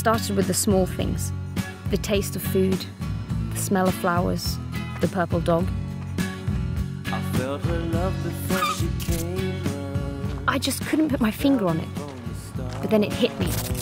started with the small things. The taste of food, the smell of flowers, the purple dog. I felt her love before she came. I just couldn't put my finger on it. But then it hit me.